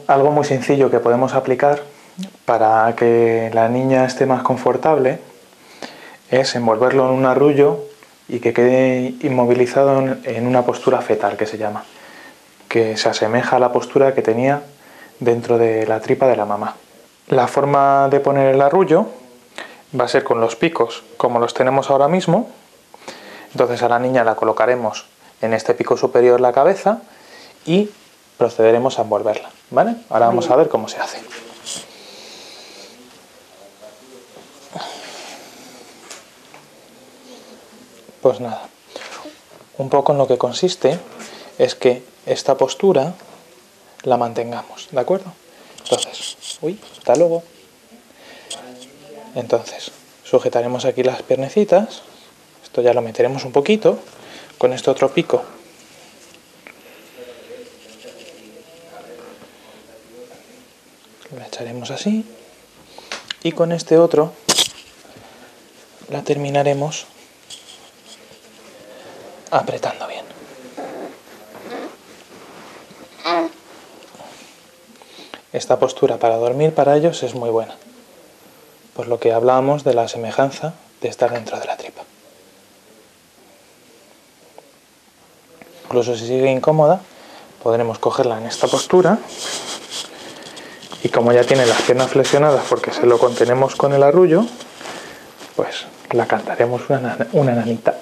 algo muy sencillo que podemos aplicar para que la niña esté más confortable es envolverlo en un arrullo y que quede inmovilizado en una postura fetal, que se llama, que se asemeja a la postura que tenía dentro de la tripa de la mamá. La forma de poner el arrullo va a ser con los picos como los tenemos ahora mismo. Entonces a la niña la colocaremos en este pico superior la cabeza y procederemos a envolverla, ¿vale? Ahora vamos a ver cómo se hace. Pues nada, un poco en lo que consiste es que esta postura la mantengamos, ¿de acuerdo? Entonces, hasta luego. Entonces, sujetaremos aquí las piernecitas, esto ya lo meteremos un poquito, con este otro pico la echaremos así y con este otro la terminaremos apretando bien. Esta postura para dormir para ellos es muy buena, por lo que hablábamos de la semejanza de estar dentro de la tripa. Incluso si sigue incómoda, podremos cogerla en esta postura y como ya tiene las piernas flexionadas porque se lo contenemos con el arrullo, pues la cantaremos una nanita.